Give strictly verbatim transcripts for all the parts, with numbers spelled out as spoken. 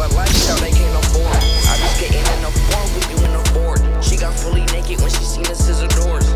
a lifestyle they can't afford. I just getting in the form with you in the board. She got fully naked when she seen the scissor doors.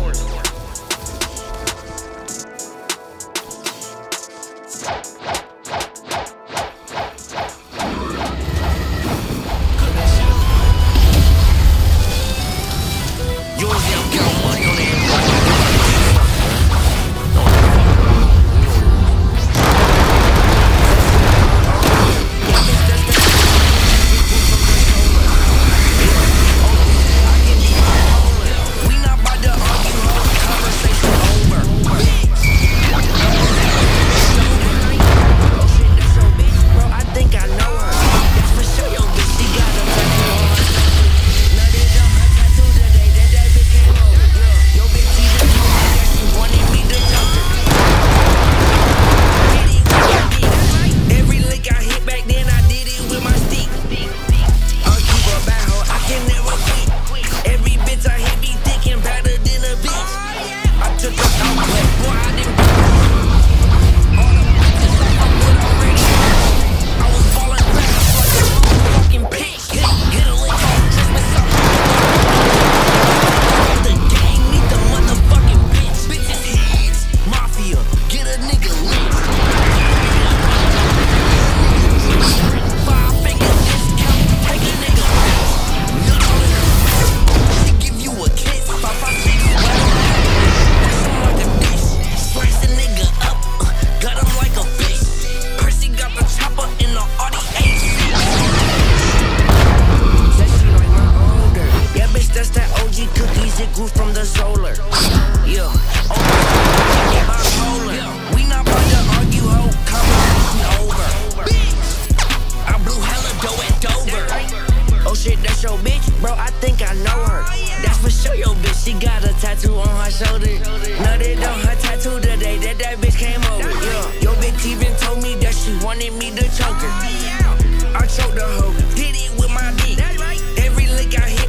From the solar, yeah. Oh, bipolar. We not about to argue, ho. Conversation over. I blew hella dough at Dover. Oh shit, that's your bitch, bro. I think I know her. That's for sure, your bitch. She got a tattoo on her shoulder. Nutted on her tattoo the day that that bitch came over. Yeah. Your bitch even told me that she wanted me to choke her. I choked the hoe, did it with my dick. Every lick I hit.